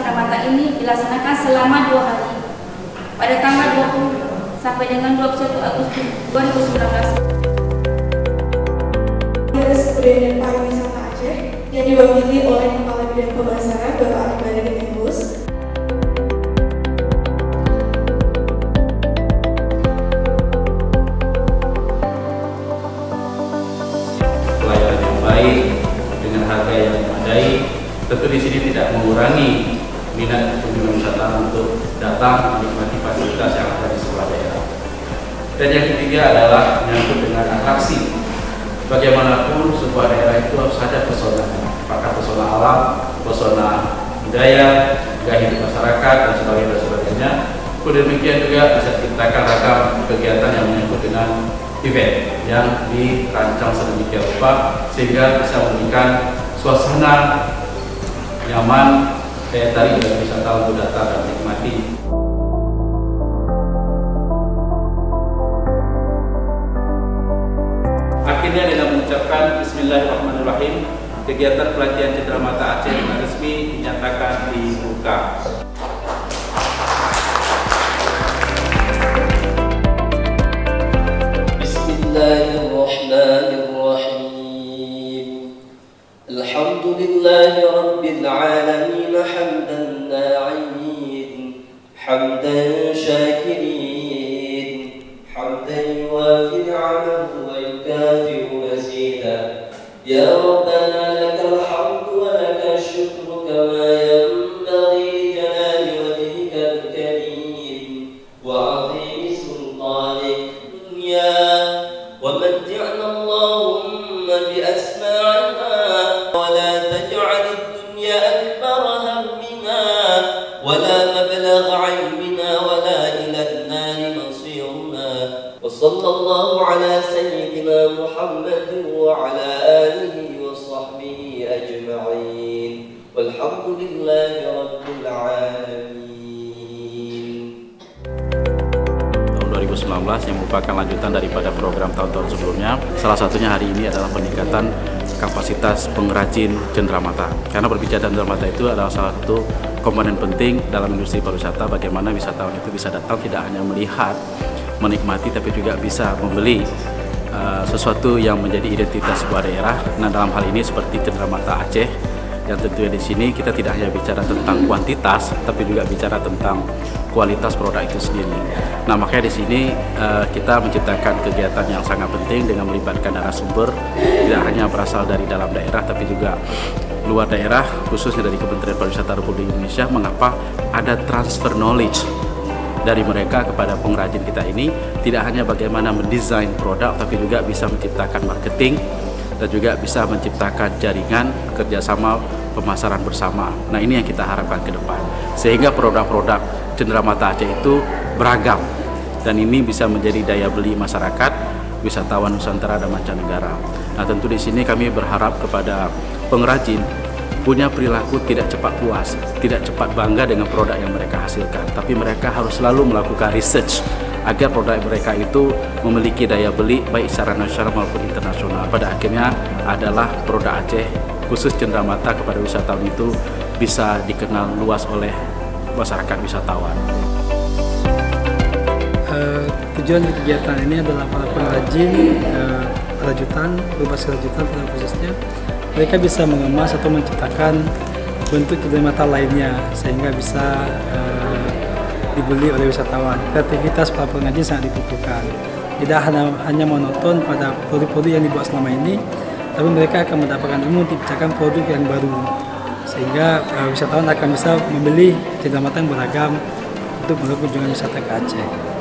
Cendramata ini dilaksanakan selama 2 hari pada tanggal 20 sampai dengan 21 Agustus 2019. Dinas Kebudayaan dan Pariwisata Aceh yang diwakili oleh Kepala Bidang Pemasaran Bapak Arifin Embus. Pelayanan yang baik dengan harga yang memadai, tentu di sini tidak mengurangi minat kunjungan wisatawan untuk datang menikmati fasilitas yang ada di sebuah daerah. Dan yang ketiga adalah menyangkut dengan atraksi. Bagaimanapun sebuah daerah itu harus ada pesona, apakah pesona alam, pesona budaya, gaya hidup masyarakat dan sebagainya. Demikian juga bisa diciptakan ragam kegiatan yang menyangkut dengan event yang dirancang sedemikian rupa sehingga bisa memberikan suasana nyaman daya tarik bagi wisatawan untuk datang dan menikmati. Akhirnya dengan mengucapkan Bismillahirrahmanirrahim, kegiatan pelatihan Cendramata Aceh dengan resmi dinyatakan dibuka. Bismillahirrahmanirrahim. Alhamdulillahi Rabbil Alamin hamdan na'in, hamdan syakirin, hamdan yuwafi ni'amahu wa yukafi'u mazida. Ya Rabbana lakal hamdu wa lakal syukru kama yanbaghi li jalali wajhikal karim wa 'azimi sultanik dunya. ومتعنا اللهم بأسماعنا ولا تجعل الدنيا أكبر همنا ولا مبلغ علمنا ولا إلى النار مصيرنا. وصلى الله على سيدنا محمد وعلى آله وصحبه أجمعين والحمد لله رب العالمين. 2019 yang merupakan lanjutan daripada program tahun-tahun sebelumnya. Salah satunya hari ini adalah peningkatan kapasitas pengrajin cenderamata. Karena berbicara cenderamata itu adalah salah satu komponen penting dalam industri pariwisata, bagaimana wisatawan itu bisa datang tidak hanya melihat, menikmati, tapi juga bisa membeli sesuatu yang menjadi identitas sebuah daerah. Nah, dalam hal ini seperti Cendramata Aceh, yang tentunya di sini kita tidak hanya bicara tentang kuantitas, tapi juga bicara tentang kualitas produk itu sendiri. Nah, makanya di sini kita menciptakan kegiatan yang sangat penting dengan melibatkan narasumber tidak hanya berasal dari dalam daerah, tapi juga luar daerah, khususnya dari Kementerian Pariwisata Republik Indonesia. Mengapa ada transfer knowledge dari mereka kepada pengrajin kita ini, tidak hanya bagaimana mendesain produk, tapi juga bisa menciptakan marketing dan juga bisa menciptakan jaringan kerjasama pemasaran bersama. Nah, ini yang kita harapkan ke depan, sehingga produk-produk Cendramata Aceh itu beragam dan ini bisa menjadi daya beli masyarakat, wisatawan Nusantara dan mancanegara. Nah, tentu di sini kami berharap kepada pengrajin punya perilaku tidak cepat puas, tidak cepat bangga dengan produk yang mereka hasilkan, tapi mereka harus selalu melakukan research agar produk mereka itu memiliki daya beli baik secara nasional maupun internasional. Pada akhirnya adalah produk Aceh, khusus Cendramata kepada wisatawan itu bisa dikenal luas oleh masyarakat wisatawan. Tujuan kegiatan ini adalah para pengrajin rajutan, berbasis rajutan pada khususnya, mereka bisa mengemas atau menciptakan bentuk Cendramata lainnya sehingga bisa dibeli oleh wisatawan. Kreativitas para pengrajin sangat dibutuhkan. Tidak hanya monoton pada produk-produk yang dibuat selama ini, tapi mereka akan mendapatkan ilmu untuk menciptakan produk yang baru, sehingga wisatawan akan bisa membeli Cendramata yang beragam untuk melakukan kunjungan wisata ke Aceh.